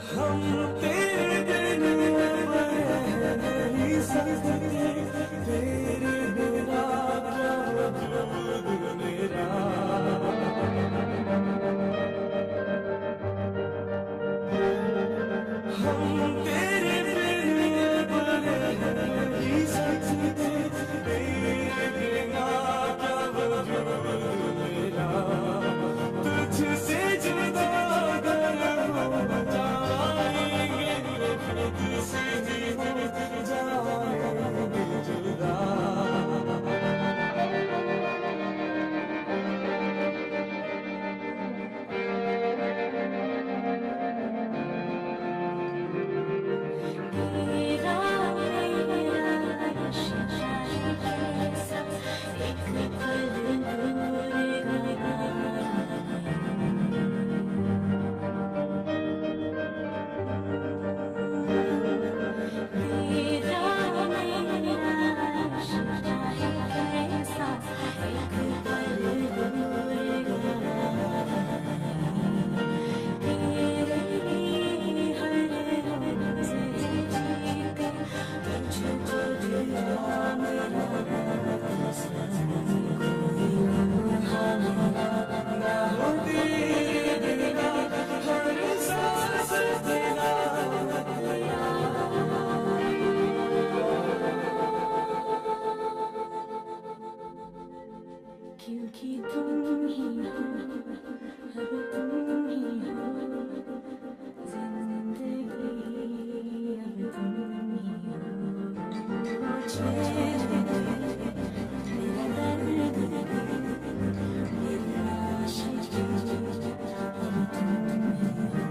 हम तेरे बिन अब रह नहीं सकते, तेरे बिना क्या वजूद मेरा। हम तेरे बिन अब रह नहीं सकते, तेरे बिना क्या वजूद मेरा। तुझसे जुदा अगर हो जाएंगे, तुझसे भी हो जाएंगे जुदा। तेरा मेरा रिश्ता है कैसा, एक पल दूर गया तेरा मेरा रिश्ता है कैसा, एक पल दूर गया। तेरे हर रोज़ जीते तुझको दिया मेरा सनम, कोई लम्हा ना हो तेरे बिना, हर सांस तेरा तेरा। क्योंकि तुम ही हो, अब तुम ही हो जिंदगी, अब तुम ही हो चैन मेरा दर्द, मेरी आशिकी, अब तुम ही हो।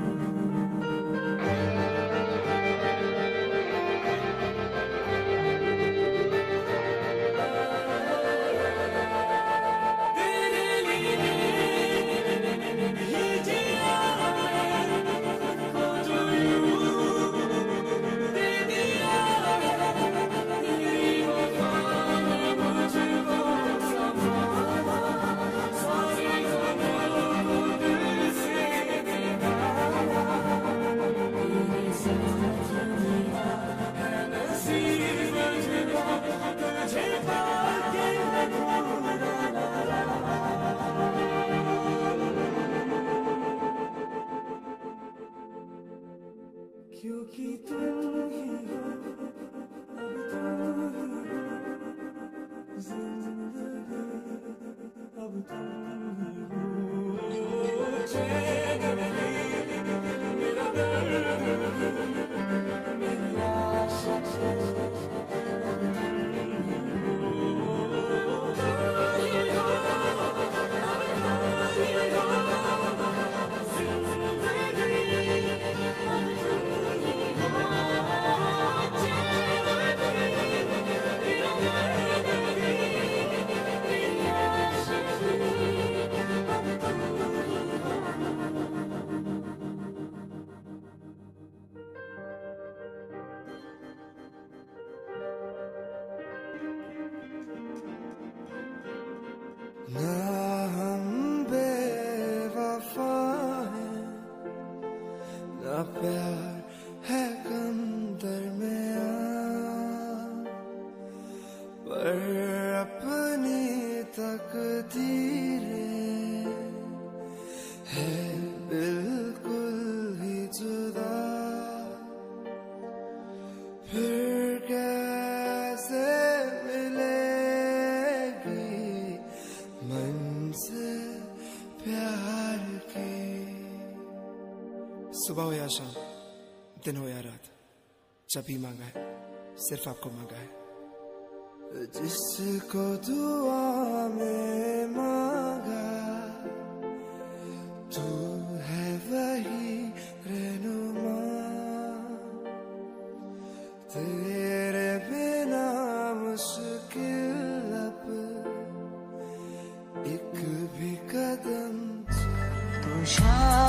तेरे लिए ये जिया है, को जो यूं दे दिया है, तेरी वफा ने मुझको संभाला, सारी ज़मीं को दिल से निकाला। तेरे साथ मेरा है नसीब जुदा, तुझे पाके मैं भूला ना रहा। क्योंकि तुम ही हो, अब तुम ही हो जिंदगी, अब तुम ही हो चैन मेरा दर्द, मेरी आशिकी, अब तुम ही हो। तुम ही हो, अब तुम ही हो जिंदगी, अब तुम ही हो चैन मेरा दर्द, मेरी आशिकी, अब तुम ही हो। ना हम बेवफा हैं, ना प्यार है कम दरमियां, पर अपनी तकदीरें है बिल्कुल ही जुदा। फिर कैसे मिलेगी मंज़िल प्यार की। सुबह हो या शाम, दिन हो या रात, जब भी मांगा है सिर्फ आपको मांगा है। जिसको दुआ में मांगा, तू है वही रहनुमा। तेरे बिना मुश्किल अब एक भी कदम तो